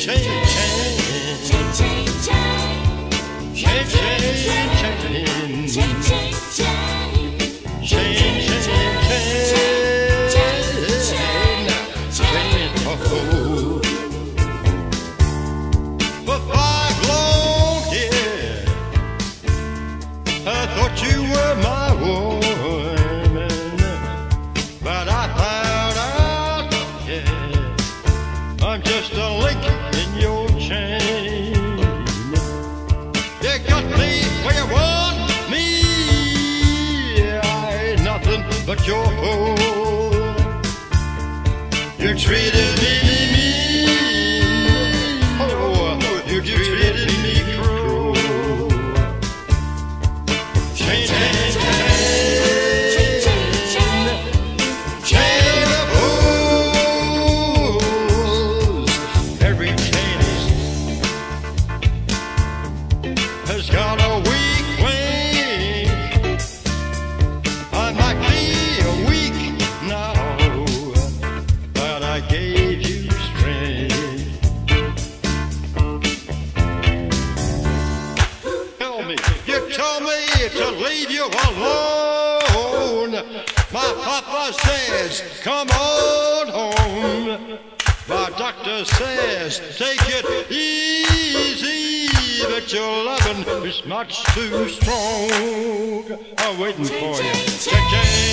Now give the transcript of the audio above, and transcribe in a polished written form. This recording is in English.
For 5 long years, I thought you were my woman, but I found out, yeah, I'm just a link in your chain. You got me where you want me, I ain't nothing but your fool. You treated me mean, oh, you treated me cruel. Chain of fools. Every chain has got a weak link. I might be weak now, but I gave you strength. Tell me, you told me to leave you alone. My papa says, come on home. My doctor says, take it easy, but your loving is much too strong. I'm waiting for you.